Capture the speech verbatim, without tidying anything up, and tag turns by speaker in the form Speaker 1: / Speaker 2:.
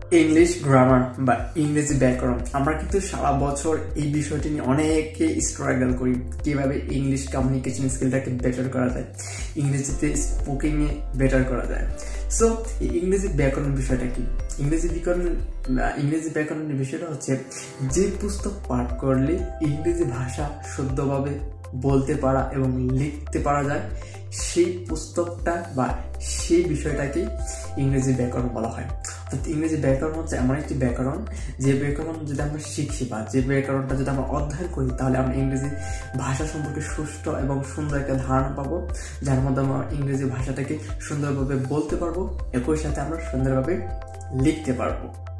Speaker 1: English grammar বা ইংরেজি ব্যাকরণ। আমরা কিন্তু সারা বছর এই বিষয়টি নিয়ে অনেকে স্ট্রাগল করি, কিভাবে ইংলিশ কমিউনিকেশন স্কিলটাকে বেটার করা যায়, ইংরেজিতে স্পিকিংয়ে বেটার করা যায়। সো এই ইংরেজি ব্যাকরণ বিষয়টা কি? ইংরেজি ব্যাকরণ ইংরেজি ব্যাকরণের বিষয়টা হচ্ছে যে পুস্তক পাঠ করলে ইংরেজি ভাষা শুদ্ধভাবে বলতে পারা এবং লিখতে পারা যায়, সেই পুস্তকটা বা সেই বিষয়টাকে ইংরেজি ব্যাকরণ বলা হয়। অর্থাৎ ইংরেজি ব্যাকরণ হচ্ছে এমন একটি ব্যাকরণ, যে ব্যাকরণ যদি আমরা শিখি বা যে ব্যাকরণটা যদি আমরা অধ্যয়ন করি, তাহলে আমরা ইংরেজি ভাষা সম্পর্কে সুষ্ঠু এবং সুন্দর একটা ধারণা পাবো, যার মধ্যে আমরা ইংরেজি ভাষাটাকে সুন্দরভাবে বলতে পারবো, একই সাথে আমরা সুন্দরভাবে লিখতে পারবো।